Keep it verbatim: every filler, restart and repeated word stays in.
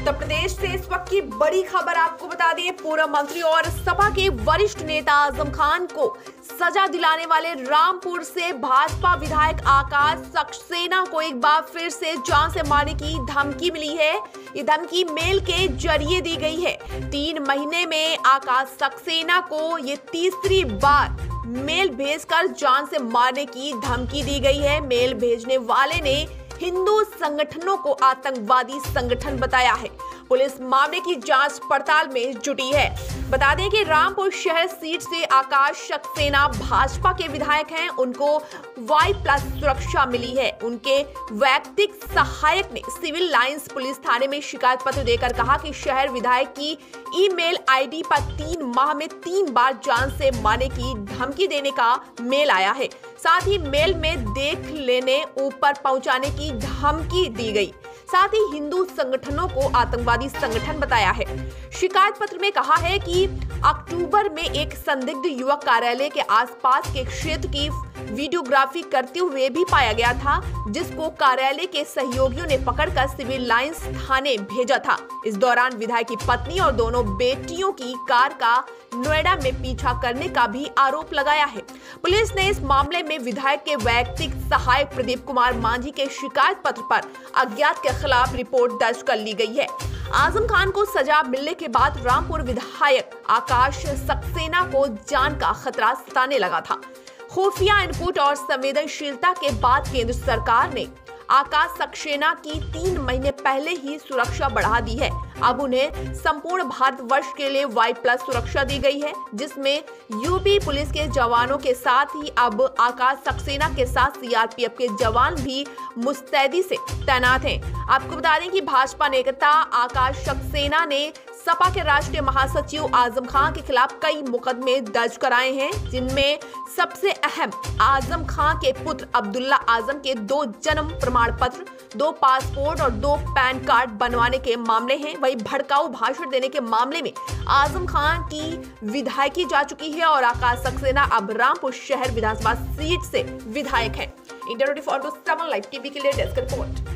उत्तर प्रदेश से इस वक्त की बड़ी खबर आपको बता दें, पूर्व मंत्री और सपा के वरिष्ठ नेता आजम खान को सजा दिलाने वाले रामपुर से भाजपा विधायक आकाश सक्सेना को एक बार फिर से जान से मारने की धमकी मिली है। ये धमकी मेल के जरिए दी गई है। तीन महीने में आकाश सक्सेना को ये तीसरी बार मेल भेजकर जान से मारने की धमकी दी गई है। मेल भेजने वाले ने हिंदू संगठनों को आतंकवादी संगठन बताया है। पुलिस मामले की जांच पड़ताल में जुटी है। बता दें कि रामपुर शहर सीट से आकाश सक्सेना भाजपा के विधायक हैं। उनको वाई प्लस सुरक्षा मिली है। उनके वैयक्तिक सहायक ने सिविल लाइंस पुलिस थाने में शिकायत पत्र देकर कहा कि शहर विधायक की ईमेल आईडी पर तीन माह में तीन बार जान से मारने की धमकी देने का मेल आया है। साथ ही मेल में देख लेने ऊपर पहुंचाने की धमकी दी गई। साथ ही हिंदू संगठनों को आतंकवादी संगठन बताया है। शिकायत पत्र में कहा है कि अक्टूबर में एक संदिग्ध युवक कार्यालय के आसपास के क्षेत्र की वीडियोग्राफी करते हुए भी पाया गया था, जिसको कार्यालय के सहयोगियों ने पकड़कर सिविल लाइंस थाने भेजा था। इस दौरान विधायक की पत्नी और दोनों बेटियों की कार का नोएडा में पीछा करने का भी आरोप लगाया है। पुलिस ने इस मामले में विधायक के वैयक्तिक सहायक प्रदीप कुमार मांझी के शिकायत पत्र पर अज्ञात के खिलाफ रिपोर्ट दर्ज कर ली गई है। आजम खान को सजा मिलने के बाद रामपुर विधायक आकाश सक्सेना को जान का खतरा सताने लगा था। खुफिया इनपुट और संवेदनशीलता के बाद केंद्र सरकार ने आकाश सक्सेना की तीन महीने पहले ही सुरक्षा बढ़ा दी है। अब उन्हें संपूर्ण भारतवर्ष के लिए वाई प्लस सुरक्षा दी गई है, जिसमें यूपी पुलिस के जवानों के साथ ही अब आकाश सक्सेना के साथ सीआरपीएफ के जवान भी मुस्तैदी से तैनात हैं। आपको बता दें कि भाजपा नेता आकाश सक्सेना ने सपा के राष्ट्रीय महासचिव आजम खान के खिलाफ कई मुकदमे दर्ज कराए हैं, जिनमें सबसे अहम आजम खान के पुत्र अब्दुल्ला आजम के दो जन्म प्रमाण पत्र, दो पासपोर्ट और दो पैन कार्ड बनवाने के मामले हैं। वहीं भड़काऊ भाषण देने के मामले में आजम खान की विधायकी जा चुकी है और आकाश सक्सेना अब रामपुर शहर विधानसभा सीट से विधायक है। इंडिया ट्वेंटी फोर को सेवन लाइव टीवी के लिए डेस्क रिपोर्ट।